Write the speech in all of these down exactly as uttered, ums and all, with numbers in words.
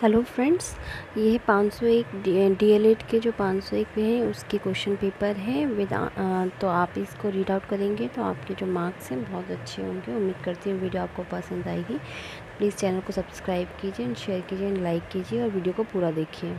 Hello friends, ये पाँच सौ एक डीएलएड के जो पाँच सौ एक पे हैं उसके क्वेश्चन पेपर है विद तो आप इसको रीड आउट करेंगे तो आपके जो मार्क्स हैं बहुत अच्छे होंगे। उम्मीद करती हूँ वीडियो आपको पसंद आएगी। प्लीज़ चैनल को सब्सक्राइब कीजिए, शेयर कीजिए, लाइक कीजिए और वीडियो को पूरा देखिए।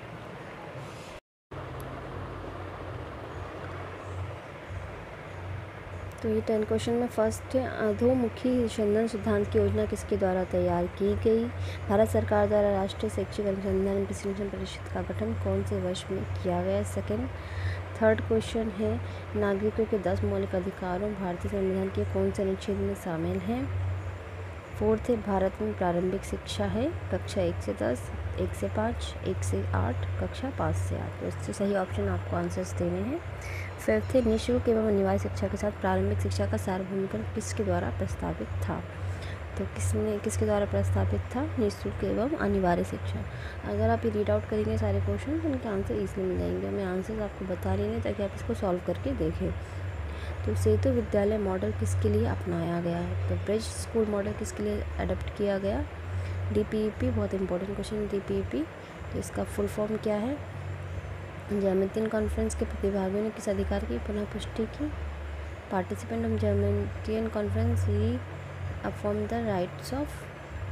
तो ये टेन क्वेश्चन में फर्स्ट है, अधोमुखी निशंदन सिद्धांत की योजना किसके द्वारा तैयार की गई? भारत सरकार द्वारा राष्ट्रीय शैक्षिक अनुसंधान विश्लेषण परिषद का गठन कौन से वर्ष में किया गया? सेकंड थर्ड क्वेश्चन है, नागरिकों के दस मौलिक अधिकारों भारतीय संविधान के कौन से अनुच्छेद में शामिल हैं? फोर्थ है, भारत में प्रारंभिक शिक्षा है कक्षा एक से दस, एक से पाँच, एक से आठ, कक्षा पाँच से आठ। तो इससे सही ऑप्शन आपको आंसर्स देने हैं। फिफ्थ है, निःशुल्क एवं अनिवार्य शिक्षा के साथ प्रारंभिक शिक्षा का सार्वभौमिकरण किसके द्वारा प्रस्तावित था? तो किसने किसके द्वारा प्रस्तावित था? निःशुल्क एवं अनिवार्य शिक्षा। अगर आप ये रीड आउट करेंगे सारे क्वेश्चन तो उनके आंसर ईजिली मिल जाएंगे। मैं आंसर्स आपको बता रही हूँ ताकि आप इसको सॉल्व करके देखें। तो सेतु विद्यालय मॉडल किसके लिए अपनाया गया है? तो ब्रिज स्कूल मॉडल किसके लिए अडोप्ट किया गया? डीपीईपी, बहुत इंपॉर्टेंट क्वेश्चन डीपीईपी। तो इसका फुल फॉर्म क्या है? जैमेतियन कॉन्फ्रेंस के प्रतिभागियों ने किस अधिकार की पुनः पुष्टि की? Participant of Jomtien conference reaffirm the rights of.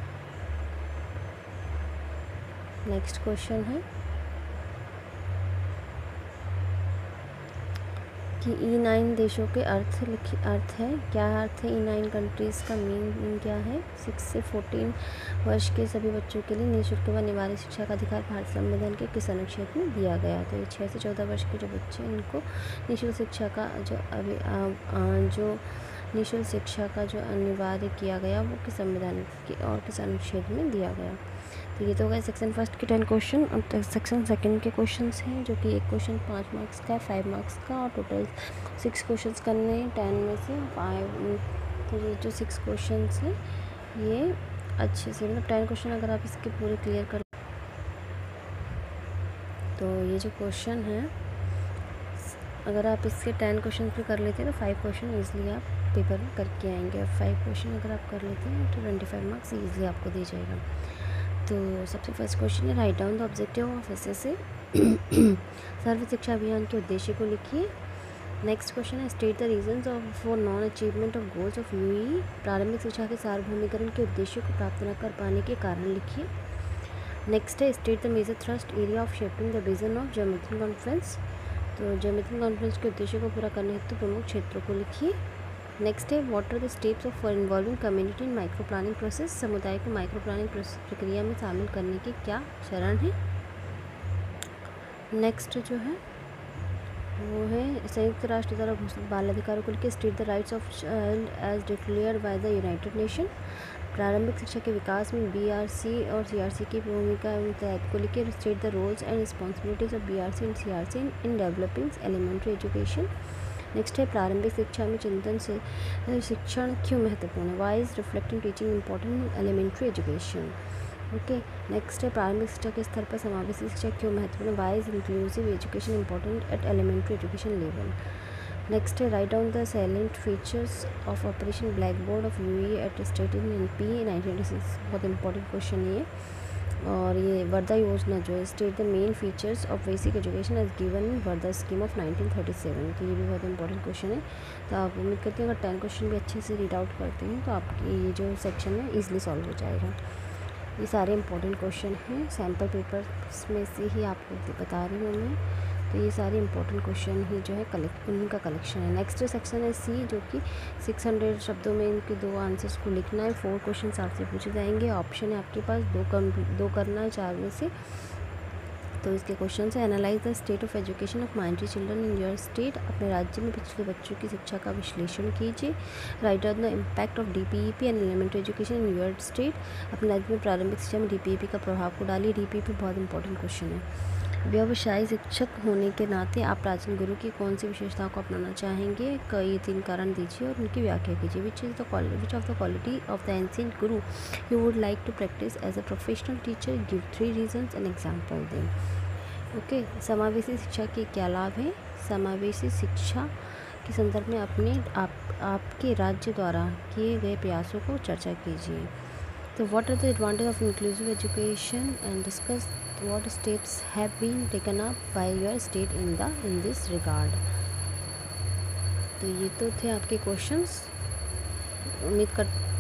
Next question है कि ई नाइन देशों के अर्थ लिखी अर्थ है क्या अर्थ है? ई नाइन कंट्रीज़ का मीन क्या है? सिक्स से फोर्टीन वर्ष के सभी बच्चों के लिए निःशुल्क व अनिवार्य शिक्षा का अधिकार भारत संविधान के किस अनुच्छेद में दिया गया? तो ये छः से चौदह वर्ष के जो बच्चे हैं इनको निःशुल्क शिक्षा का जो अभी जो निःशुल्क शिक्षा का जो अनिवार्य किया गया वो किस संविधान के और किस अनुच्छेद में दिया गया? तो ये तो गए सेक्शन फर्स्ट के टेन क्वेश्चन। और सेक्शन सेकंड के क्वेश्चंस हैं जो कि एक क्वेश्चन पाँच मार्क्स का है, फाइव मार्क्स का, और टोटल सिक्स क्वेश्चंस करने हैं टेन में से फाइव। तो ये जो सिक्स क्वेश्चंस हैं ये अच्छे से मतलब टेन क्वेश्चन अगर आप इसके पूरे क्लियर कर तो ये जो क्वेश्चन है अगर आप इसके टेन क्वेश्चन भी कर लेते हैं तो फाइव क्वेश्चन ईजिली आप पेपर में करके आएंगे। और फाइव क्वेश्चन अगर आप कर लेते हैं तो ट्वेंटी फाइव मार्क्स ईजिली आपको दी जाएगा। तो सबसे फर्स्ट क्वेश्चन है, write down the objective of SSA. सर्व शिक्षा अभियान के उद्देश्य को लिखिए। नेक्स्ट क्वेश्चन है, state the reasons of for non achievement of goals of UE. प्रारंभिक शिक्षा के सार्वभौमिकरण के उद्देश्य को प्राप्त न कर पाने के कारण लिखिए। नेक्स्ट है, state the major thrust area of shaping the vision of Jomtien conference. तो जैमेतियन कॉन्फ्रेंस के उद्देश्य को पूरा करने हेतु प्रमुख क्षेत्रों को लिखिए। नेक्स्ट है, what are the steps of for involving community in micro planning process. समुदाय को माइक्रो प्लानिंग प्रक्रिया में शामिल करने के क्या चरण हैं? नेक्स्ट जो है वो है, संयुक्त राष्ट्र द्वारा घोषित बाल अधिकारों को लेकर state the rights of child as declared by the United Nation. प्रारंभिक शिक्षा के विकास में बीआरसी और सीआरसी की भूमिका एवं दायित्व को लेकर state the roles and responsibilities of BRC and CRC in developing elementary education. Next है, प्रारंभिक शिक्षा में चिंतन से शिक्षण क्यों महत्वपूर्ण है? Why is reflecting teaching important elementary education. Okay, next है, प्रारंभिक शिक्षा के स्तर पर समावेशी शिक्षा क्यों महत्वपूर्ण है? Why is inclusive education important at elementary education level. Next है, write down the salient features of operation blackboard of UE at state in N P nineteen eighty six. बहुत इंपॉर्टेंट क्वेश्चन है ये। और ये वर्धा योजना जो है, state the main features of basic education as given in Wardha scheme of nineteen thirty seven. तो ये भी बहुत इंपॉर्टेंट क्वेश्चन है। तो आप उम्मीद करते हैं अगर टेन क्वेश्चन भी अच्छे से रीड आउट करते हैं तो आपकी ये जो सेक्शन है ईजिली सॉल्व हो जाएगा। ये सारे इंपॉर्टेंट क्वेश्चन हैं, सैम्पल पेपर में से ही आपको बता रही हूँ मैं। तो ये सारे इंपॉर्टेंट क्वेश्चन ही जो है कलेक्ट उन्हीं का कलेक्शन है। नेक्स्ट सेक्शन है सी, जो कि सिक्स हंड्रेड शब्दों में इनके दो आंसर्स को लिखना है। फोर क्वेश्चन आपसे पूछे जाएंगे। ऑप्शन है आपके पास दो कर दो करना है चार में से। तो इसके क्वेश्चन है, analyse the state of education of minority children in your state. अपने राज्य में पिछले बच्चों की शिक्षा का विश्लेषण कीजिए। Write down the impact of DPEP and elementary education in your state. अपने राज्य में प्रारंभिक शिक्षा में डीपीईपी का प्रभाव को डालिए। डीपीईपी बहुत इंपॉर्टेंट क्वेश्चन है। व्यवसायी शिक्षक होने के नाते आप प्राचीन गुरु की कौन सी विशेषताओं को अपनाना चाहेंगे? कई तीन कारण दीजिए और उनकी व्याख्या कीजिए। Which is the quality which of the quality of the ancient guru you would like to practise as a professional teacher. Give three reasons and example them. Okay, समावेशी शिक्षा के क्या लाभ हैं? समावेशी शिक्षा के संदर्भ में अपने आप आपके राज्य द्वारा किए गए प्रयासों को चर्चा कीजिए। तो what are the advantage of inclusive education and discuss what steps have been taken up by your state in the in this regard. तो ये तो थे आपके क्वेश्चंस। उम्मीद कर